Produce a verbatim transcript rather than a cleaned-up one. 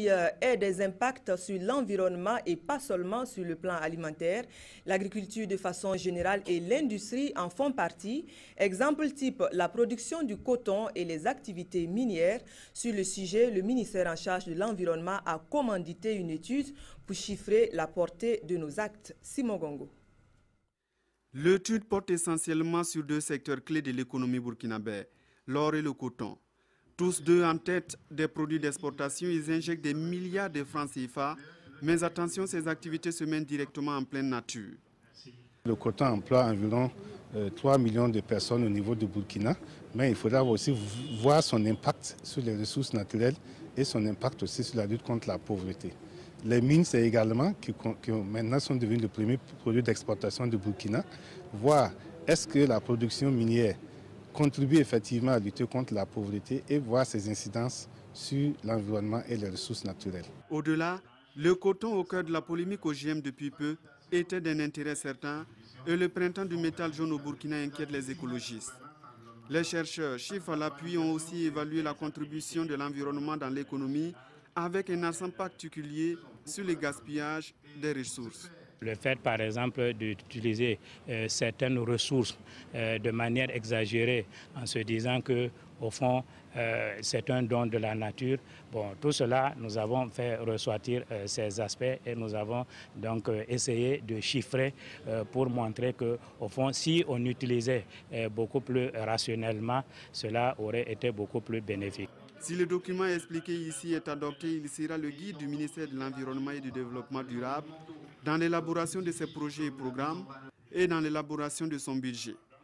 qui euh, ait des impacts sur l'environnement et pas seulement sur le plan alimentaire. L'agriculture de façon générale et l'industrie en font partie. Exemple type, la production du coton et les activités minières. Sur le sujet, le ministère en charge de l'environnement a commandité une étude pour chiffrer la portée de nos actes. Simon Gongo. L'étude porte essentiellement sur deux secteurs clés de l'économie burkinabé, l'or et le coton. Tous deux en tête des produits d'exportation, ils injectent des milliards de francs C F A. Mais attention, ces activités se mènent directement en pleine nature. Le coton emploie environ euh, trois millions de personnes au niveau du Burkina, mais il faudra aussi voir son impact sur les ressources naturelles et son impact aussi sur la lutte contre la pauvreté. Les mines, c'est également, qui, qui maintenant sont devenus le premier produit d'exportation du Burkina, voir est-ce que la production minière contribue effectivement à lutter contre la pauvreté et voir ses incidences sur l'environnement et les ressources naturelles. Au-delà, le coton au cœur de la polémique O G M depuis peu était d'un intérêt certain et le printemps du métal jaune au Burkina inquiète les écologistes. Les chercheurs, chiffres à l'appui, ont aussi évalué la contribution de l'environnement dans l'économie avec un accent particulier sur le gaspillage des ressources. Le fait, par exemple, d'utiliser euh, certaines ressources euh, de manière exagérée en se disant que, au fond, euh, c'est un don de la nature. Bon, tout cela, nous avons fait ressortir euh, ces aspects et nous avons donc euh, essayé de chiffrer euh, pour montrer que, au fond, si on utilisait euh, beaucoup plus rationnellement, cela aurait été beaucoup plus bénéfique. Si le document expliqué ici est adopté, il sera le guide du ministère de l'Environnement et du Développement durable dans l'élaboration de ses projets et programmes et dans l'élaboration de son budget.